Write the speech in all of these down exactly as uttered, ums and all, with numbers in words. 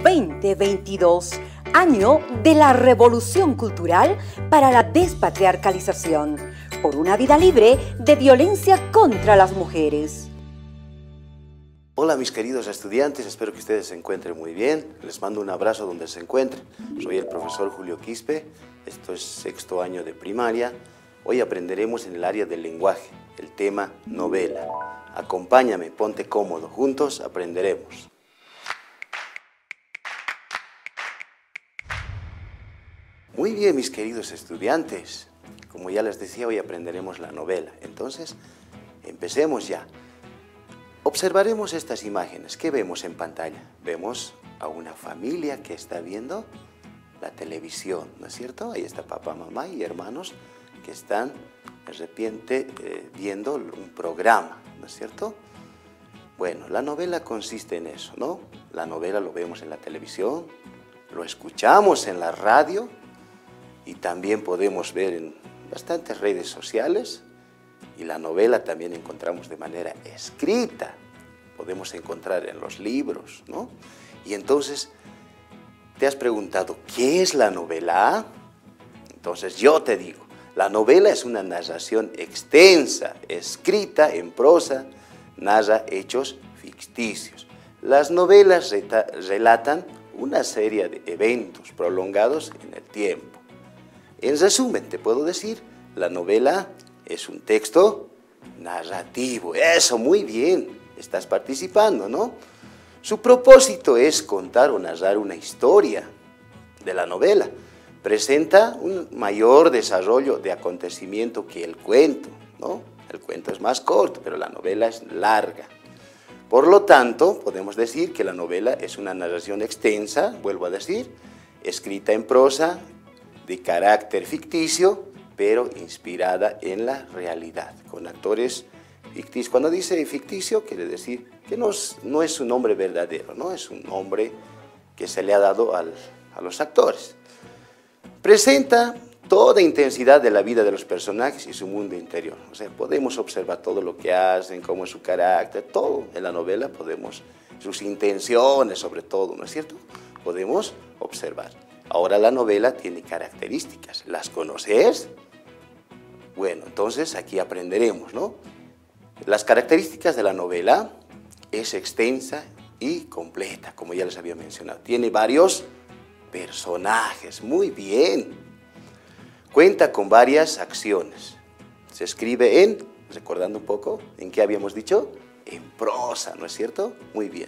veinte veintidós, año de la revolución cultural para la despatriarcalización, por una vida libre de violencia contra las mujeres. Hola mis queridos estudiantes, espero que ustedes se encuentren muy bien. Les mando un abrazo donde se encuentren. Soy el profesor Julio Quispe, esto es sexto año de primaria. Hoy aprenderemos en el área del lenguaje, el tema novela. Acompáñame, ponte cómodo, juntos aprenderemos. Muy bien mis queridos estudiantes, como ya les decía, hoy aprenderemos la novela. Entonces, empecemos ya. Observaremos estas imágenes. ¿Qué vemos en pantalla? Vemos a una familia que está viendo la televisión, ¿no es cierto? Ahí está papá, mamá y hermanos que están de repente eh, viendo un programa, ¿no es cierto? Bueno, la novela consiste en eso, ¿no? La novela lo vemos en la televisión, lo escuchamos en la radio y también podemos ver en bastantes redes sociales. Y la novela también encontramos de manera escrita, podemos encontrar en los libros, ¿no? Y entonces, ¿te has preguntado qué es la novela? Entonces yo te digo, la novela es una narración extensa, escrita en prosa, narra hechos ficticios. Las novelas relatan una serie de eventos prolongados en el tiempo. En resumen, te puedo decir, la novela es un texto narrativo. Eso, muy bien, estás participando, ¿no? Su propósito es contar o narrar una historia de la novela. Presenta un mayor desarrollo de acontecimiento que el cuento, ¿no? El cuento es más corto, pero la novela es larga. Por lo tanto, podemos decir que la novela es una narración extensa, vuelvo a decir, escrita en prosa, de carácter ficticio, pero inspirada en la realidad, con actores ficticios. Cuando dice ficticio, quiere decir que no es, no es un nombre verdadero, ¿no? Es un nombre que se le ha dado al, a los actores. Presenta toda intensidad de la vida de los personajes y su mundo interior. O sea, podemos observar todo lo que hacen, cómo es su carácter, todo en la novela podemos, sus intenciones sobre todo, ¿no es cierto? Podemos observar. Ahora la novela tiene características, ¿las conoces? Bueno, entonces aquí aprenderemos, ¿no? Las características de la novela es extensa y completa, como ya les había mencionado. Tiene varios personajes, muy bien. Cuenta con varias acciones. Se escribe en, recordando un poco, ¿en qué habíamos dicho? En prosa, ¿no es cierto? Muy bien.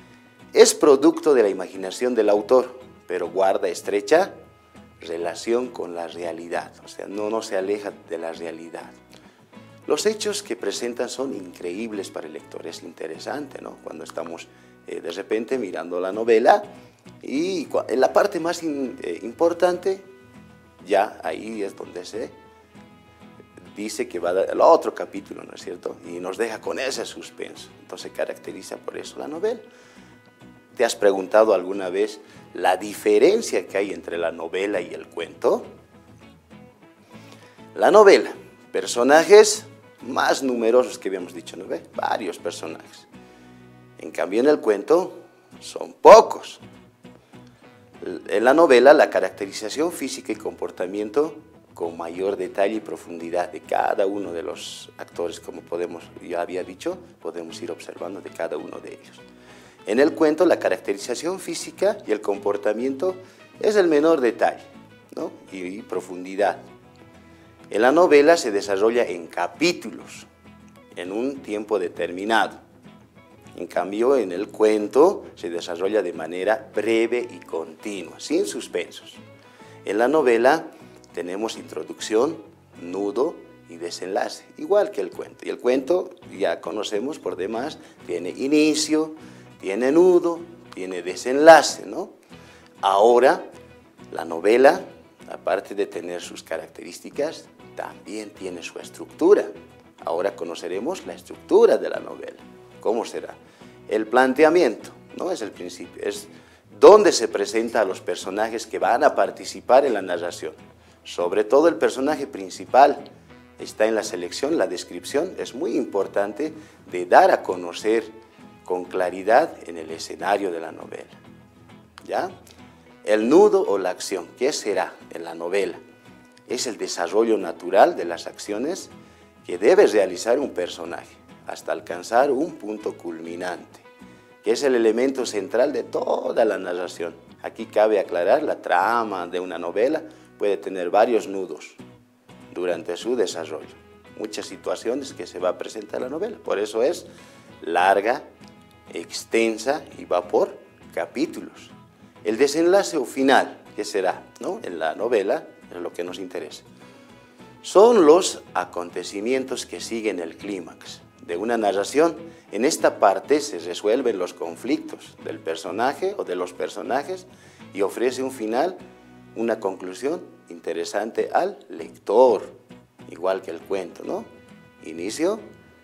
Es producto de la imaginación del autor, pero guarda estrecha relación con la realidad, o sea, no, no se aleja de la realidad. Los hechos que presentan son increíbles para el lector, es interesante, ¿no? Cuando estamos eh, de repente mirando la novela y en la parte más in, eh, importante, ya ahí es donde se dice que va a dar el otro capítulo, ¿no es cierto? Y nos deja con ese suspenso, entonces caracteriza por eso la novela. ¿Te has preguntado alguna vez la diferencia que hay entre la novela y el cuento? La novela, personajes más numerosos que habíamos dicho, ¿no ve? Varios personajes. En cambio, en el cuento son pocos. En la novela, la caracterización física y comportamiento con mayor detalle y profundidad de cada uno de los actores, como podemos, ya había dicho, podemos ir observando de cada uno de ellos. En el cuento, la caracterización física y el comportamiento es el menor detalle, ¿no? y, y profundidad. En la novela se desarrolla en capítulos, en un tiempo determinado. En cambio, en el cuento se desarrolla de manera breve y continua, sin suspensos. En la novela tenemos introducción, nudo y desenlace, igual que el cuento. Y el cuento, ya conocemos por demás, tiene inicio, tiene nudo, tiene desenlace, ¿no? Ahora, la novela, aparte de tener sus características, también tiene su estructura. Ahora conoceremos la estructura de la novela. ¿Cómo será? El planteamiento, no es el principio, es dónde se presenta a los personajes que van a participar en la narración. Sobre todo el personaje principal está en la selección, la descripción. Es muy importante de dar a conocer con claridad en el escenario de la novela. ¿ya? El nudo o la acción, ¿qué será en la novela? Es el desarrollo natural de las acciones que debe realizar un personaje hasta alcanzar un punto culminante, que es el elemento central de toda la narración. Aquí cabe aclarar, la trama de una novela puede tener varios nudos durante su desarrollo, muchas situaciones que se va a presentar en la novela, por eso es larga, extensa y va por capítulos. El desenlace o final, ¿qué será? ¿No? En la novela es lo que nos interesa. Son los acontecimientos que siguen el clímax de una narración. En esta parte se resuelven los conflictos del personaje o de los personajes y ofrece un final, una conclusión interesante al lector, igual que el cuento, ¿no? Inicio,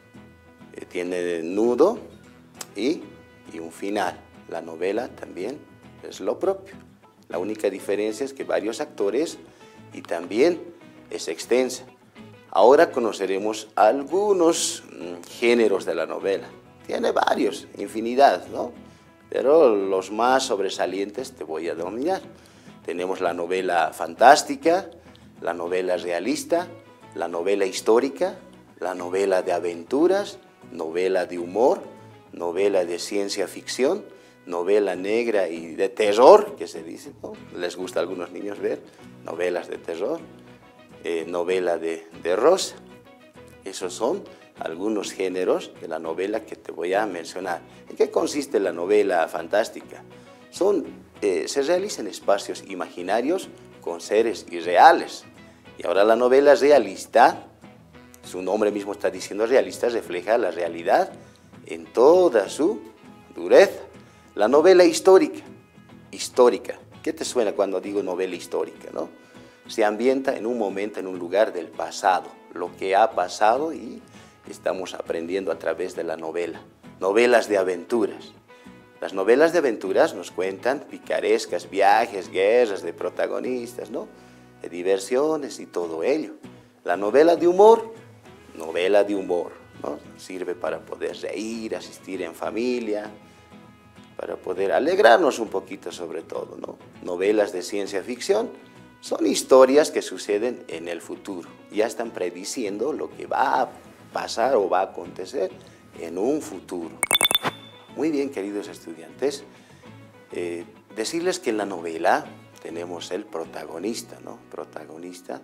eh, tiene nudo y, y un final. La novela también es lo propio. La única diferencia es que varios actores y también es extensa. Ahora conoceremos algunos mm, géneros de la novela. Tiene varios, infinidad, ¿no? Pero los más sobresalientes te voy a denominar. Tenemos la novela fantástica, la novela realista, la novela histórica, la novela de aventuras, novela de humor, novela de ciencia ficción, novela negra y de terror, que se dice, ¿no? Les gusta a algunos niños ver novelas de terror, eh, novela de, de rosa. Esos son algunos géneros de la novela que te voy a mencionar. ¿En qué consiste la novela fantástica? Son, eh, se realizan espacios imaginarios con seres irreales. Y ahora la novela realista, su nombre mismo está diciendo realista, refleja la realidad en toda su dureza. La novela histórica, histórica, ¿qué te suena cuando digo novela histórica, no? Se ambienta en un momento, en un lugar del pasado, lo que ha pasado y estamos aprendiendo a través de la novela. Novelas de aventuras. Las novelas de aventuras nos cuentan picarescas, viajes, guerras de protagonistas, ¿no? De diversiones y todo ello. La novela de humor, novela de humor, ¿no? Sirve para poder reír, asistir en familia, para poder alegrarnos un poquito sobre todo, ¿no? Novelas de ciencia ficción son historias que suceden en el futuro. Ya están prediciendo lo que va a pasar o va a acontecer en un futuro. Muy bien, queridos estudiantes, eh, decirles que en la novela tenemos el protagonista, ¿no? Protagonista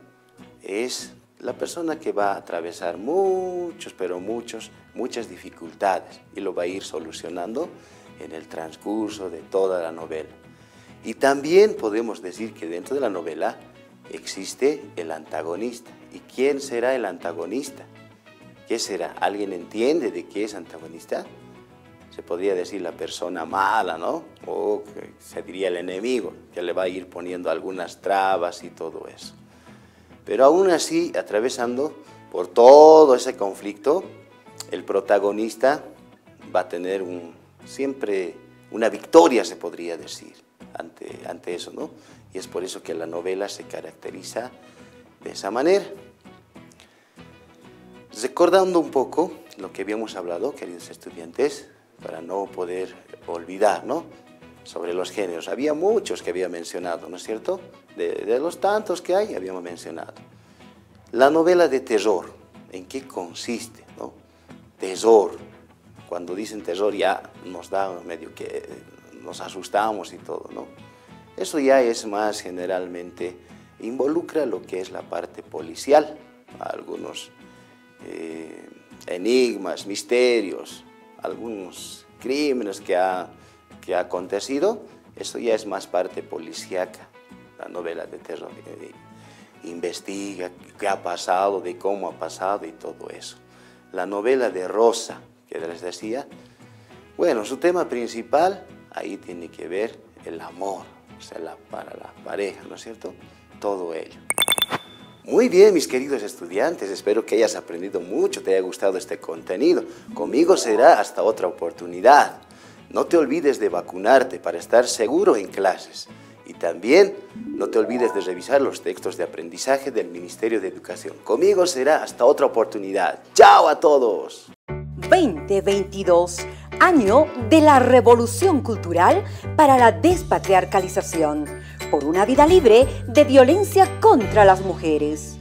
es la persona que va a atravesar muchos, pero muchos, muchas dificultades y lo va a ir solucionando en el transcurso de toda la novela. Y también podemos decir que dentro de la novela existe el antagonista. ¿Y quién será el antagonista? ¿Qué será? ¿Alguien entiende de qué es antagonista? Se podría decir la persona mala, ¿no? O que se diría el enemigo, que le va a ir poniendo algunas trabas y todo eso. Pero aún así, atravesando por todo ese conflicto, el protagonista va a tener un, siempre una victoria, se podría decir, ante, ante eso, ¿no? Y es por eso que la novela se caracteriza de esa manera. Recordando un poco lo que habíamos hablado, queridos estudiantes, para no poder olvidar, ¿no? Sobre los géneros. Había muchos que había mencionado, ¿no es cierto? De, de los tantos que hay, habíamos mencionado. La novela de terror, ¿en qué consiste, no? Terror. Cuando dicen terror ya nos da medio que nos asustamos y todo, ¿no? Eso ya es más generalmente, involucra lo que es la parte policial, algunos eh, enigmas, misterios, algunos crímenes que ha, que ha acontecido. Eso ya es más parte policíaca, la novela de terror. Eh, investiga qué ha pasado, de cómo ha pasado y todo eso. La novela de rosa, que les decía, bueno, su tema principal ahí tiene que ver el amor, o sea, la, para la pareja, ¿no es cierto? Todo ello. Muy bien, mis queridos estudiantes, espero que hayas aprendido mucho, te haya gustado este contenido. Conmigo será hasta otra oportunidad. No te olvides de vacunarte para estar seguro en clases. Y también no te olvides de revisar los textos de aprendizaje del Ministerio de Educación. Conmigo será hasta otra oportunidad. ¡Chao a todos! veinte veintidós, Año de la Revolución Cultural para la Despatriarcalización, por una vida libre de violencia contra las mujeres.